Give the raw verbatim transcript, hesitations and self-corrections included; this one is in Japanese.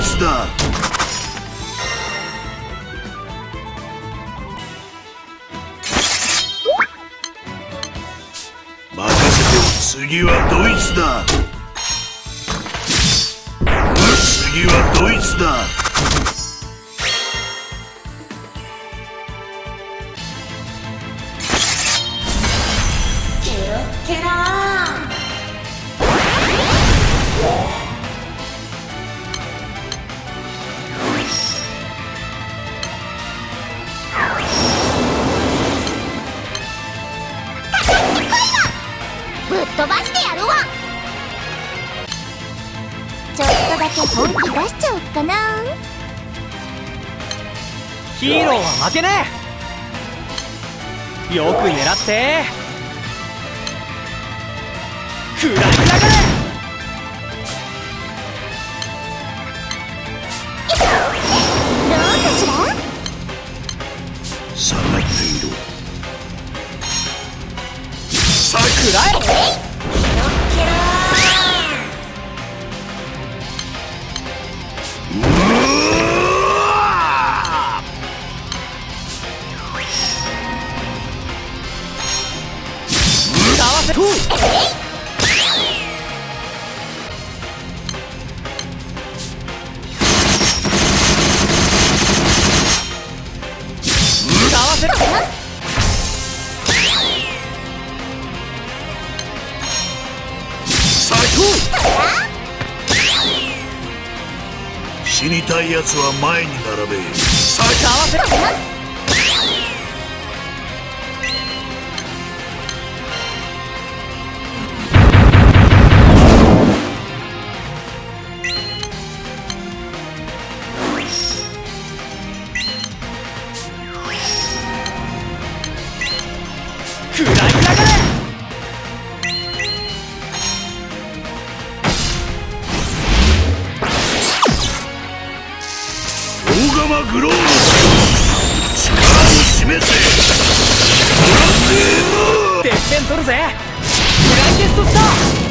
つだ。任せて。次はドイツだ。次はドイツだ。 ケロッケロぶっ飛ばしてやるわ。ちょっとだけ本気出しちゃおっかな。 ヒーローは負けねえ。よく狙って食らいやがれ。 どうかしら。 下がっていろ。さあ食らえ。 ケロッケロ合わせと死にたいやつは前に並べ。さ合わせ食らいやがれ。 大釜グローの力を示せ。 てっぺん取るぜ。グランデストスター。